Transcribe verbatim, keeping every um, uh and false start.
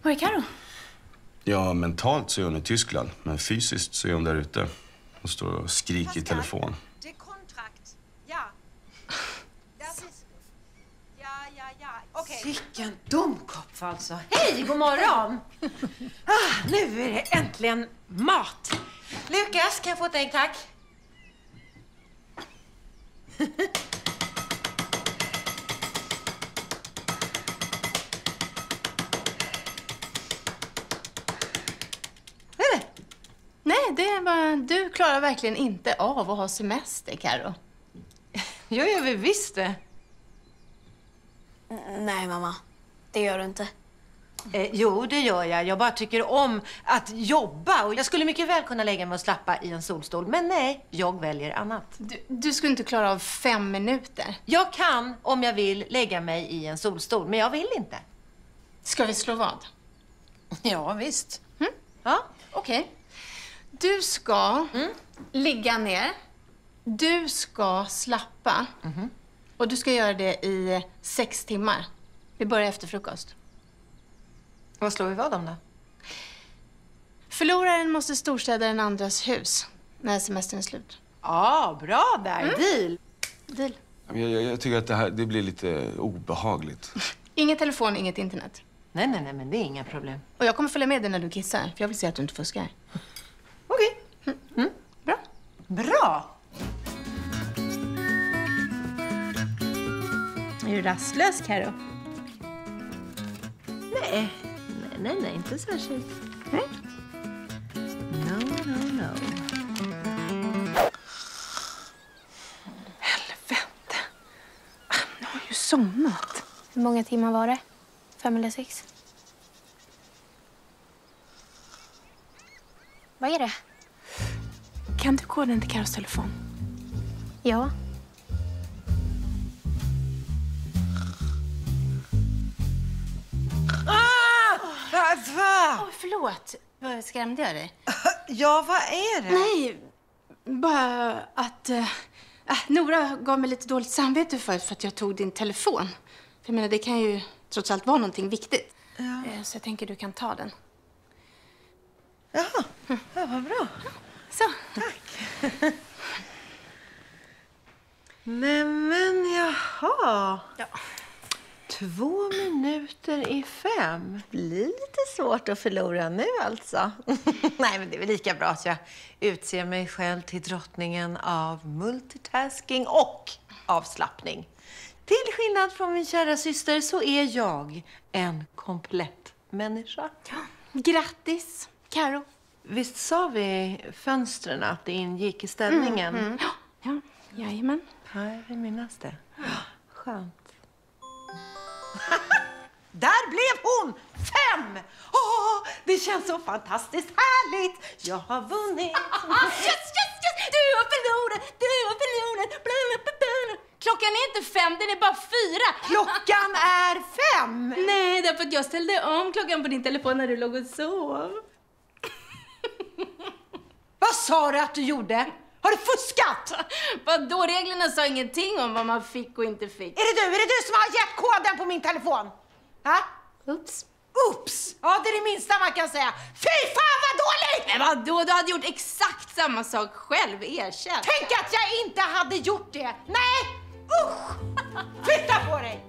Var är Karo? Ja, mentalt så är hon i Tyskland, men fysiskt så är hon där ute. Hon står och skriker i telefon. Det kontrakt. Ja. Das ist... Ja, ja, ja. Okej. Vilken domkopf alltså. Hej, god morgon. ah, nu är det äntligen mat. Lukas, kan jag få ett ägg, tack? Vad är det? Nej, det är bara... Du klarar verkligen inte av att ha semester, Karo. Jag gör väl visst det. Nej, mamma. Det gör du inte. Eh, jo, det gör jag. Jag bara tycker om att jobba. Och jag skulle mycket väl kunna lägga mig och slappa i en solstol. Men nej, jag väljer annat. Du, du skulle inte klara av fem minuter. Jag kan, om jag vill, lägga mig i en solstol. Men jag vill inte. Ska vi slå vad? Ja, visst. Mm? Ja. Okej. Okay. Du ska mm. ligga ner. Du ska slappa. Mm-hmm. Och du ska göra det i sex timmar. Vi börjar efter frukost. Vad slår vi vad om då? Förloraren måste storstäda den andras hus när semestern är slut. Ja, ah, bra där. Mm. Deal. Deal. Jag, jag, jag tycker att det här det blir lite obehagligt. Ingen telefon, inget internet. Nej, nej, nej, men det är inga problem. Och jag kommer följa med dig när du kissar, för jag vill se att du inte fuskar. Okej. Okay. Mm. Mm. Bra. Bra. Är du rastlös, Karo? Nej. Nej, nej, nej, inte särskilt. Nej. No, no, no. Helvete. Jag har ju somnat. Hur många timmar var det? Fem eller sex? Vad är det? Kan du koden till Karos telefon? Ja. Va? Oh, förlåt. Vad skrämde jag dig? Ja, vad är det? Nej, bara att... Äh, Nora gav mig lite dåligt samvete för, för att jag tog din telefon. För jag menar, det kan ju trots allt vara någonting viktigt. Ja. Äh, så jag tänker du kan ta den. Jaha, mm. Ja, vad bra. Så. Tack. Nej, men jaha. Ja. Två minuter i fem. Blir lite svårt att förlora nu alltså. Nej, men det är väl lika bra att jag utser mig själv till drottningen av multitasking och avslappning. Till skillnad från min kära syster så är jag en komplett människa. Grattis, Karo. Visst sa vi fönstren att det ingick i ställningen? Mm, mm. Ja, jajamän. Här är minnas det. Skönt. Där blev hon! Fem! Åh, det känns så fantastiskt härligt! Jag har vunnit! Yes, yes, yes! Du har förlorat! Du har förlorat! Klockan är inte fem, den är bara fyra! Klockan är fem! Nej, därför att jag ställde om klockan på din telefon när du låg och sov. Vad sa du att du gjorde? Har du fuskat? Vadå? Reglerna sa ingenting om vad man fick och inte fick. Är det du? Är det du som har gett koden på min telefon? Ha? Oops. Oops! Ja, det är det minsta man kan säga. Fy fan vad dåligt! Men vadå? Du hade gjort exakt samma sak själv, erkänn. Tänk att jag inte hade gjort det. Nej! Usch! Flytta på dig!